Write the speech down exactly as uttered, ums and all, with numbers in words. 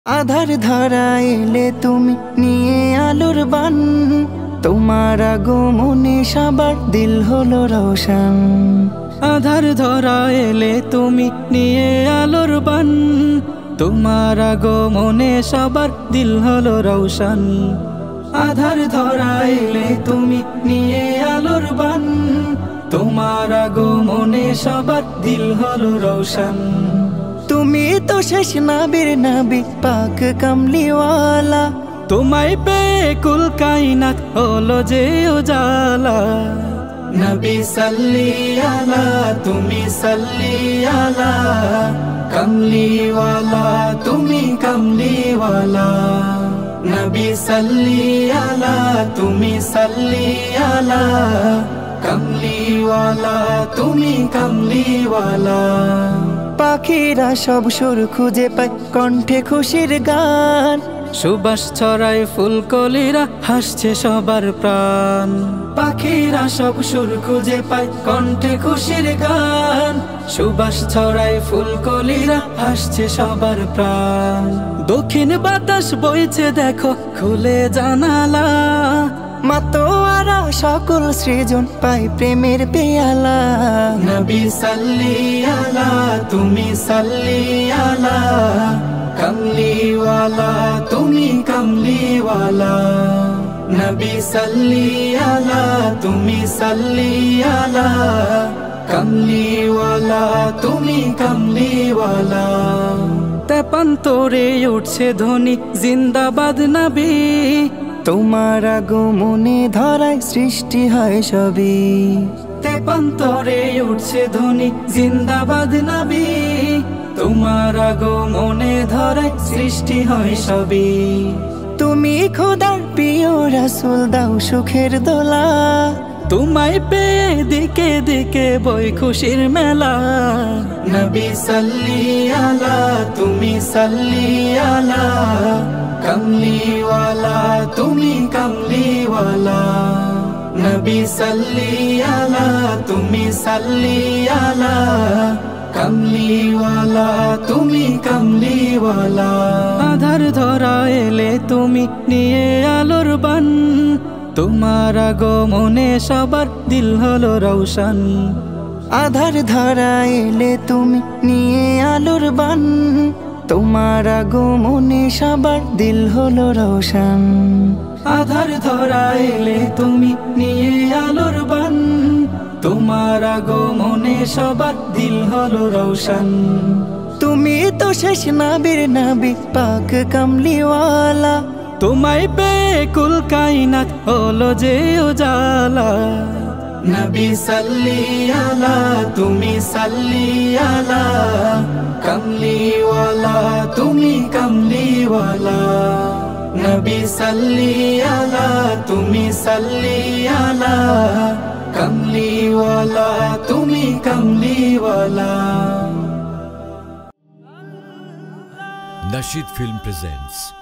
আধার ধরা এলে তুমি নিয়ে আলোর বান, তোমার আগমনে সবার দিল হলো রোশন। আধার ধরা এলে তুমি নিয়ে আলোর বান, তোমার আগমনে সবার দিল হলো রোশন। আধার ধরা এলে তুমি নিয়ে আলোর বান, তোমার আগমনে সবার দিল হলো রোশন। তুমি তো শেষ নবীর নবী পাক কামলিওয়ালা, তোমায় পেয়ে কুল কায়নাত হলো যে উজালা। নবী সাল্লি আলা, তুমি সাল্লি আলা, কামলিওয়ালা তুমি কামলিওয়ালা। নবী সাল্লি আলা, তুমি সাল্লি আলা, কামলিওয়ালা তুমি কামলিওয়ালা। পাখিরা সব সুর খুঁজে পায় কণ্ঠে খুশির গান, সুবাস ছড়ায় ফুলকলিরা হাসছে সবার প্রাণ। পাখিরা সব সুর খুঁজে পায় কণ্ঠে খুশির গান, সুবাস ছড়ায় ফুলকলিরা হাসছে সবার প্রাণ। দক্ষিণ বাতাস বইছে দেখো খুলে জানালা, মাতোয়ারা সকল সৃজন পায় প্রেমের পেয়ালা। নবী সাল্লি আলা, তুমি সাল্লি আলা, কামলিওয়ালা তুমি কামলিওয়ালা। নবী সাল্লি আলা, তুমি সাল্লি আলা, কামলিওয়ালা তুমি কামলিওয়ালা। তেপান্তরে উঠছে ধ্বনি জিন্দাবাদ নবী, তোমার আগমনে ধরায় সৃষ্টি হয় সবই। তেপান্তরে উঠছে ধ্বনি জিন্দাবাদ নবী, তোমার আগমনে ধরায় সৃষ্টি হয় সবই। তুমি খোদার প্রিয় রাসূল দাও সুখের দোলা, তোমায় পেয়ে দিকে দিকে বই খুশির মেলা। নবী সাল্লি আলা, তুমি সাল্লি আলা, কামলিওয়ালা তুমি কামলিওয়ালা। নবী সাল্লি আলা, তুমি সাল্লি আলা, কামলিওয়ালা তুমি কামলিওয়ালা। আধার ধরা এলে তুমি নিয়ে আলোর বান, তোমার আগমনে সবার দিল হলো রোশন। আধার ধরা এলে তুমি নিয়ে আলোর বান, তোমার আগমনে সবার দিল হলো রোশন। আধার ধরা এলে তুমি নিয়ে আলোর বান, তোমার আগমনে সবার দিল হলো রোশন। তুমি তো শেষ নবীর নবী পাক কামলিওয়ালা, তোমায় পেয়ে কুল কায়নাত হলো যে উজালা। নবী সাল্লি আলা, তুমি সাল্লি আলা, কামলিওয়ালা তুমি কামলিওয়ালা। নবী সাল্লি আলা, তুমি সাল্লি আলা, কামলিওয়ালা তুমি কামলিওয়ালা। Nasheed Film presents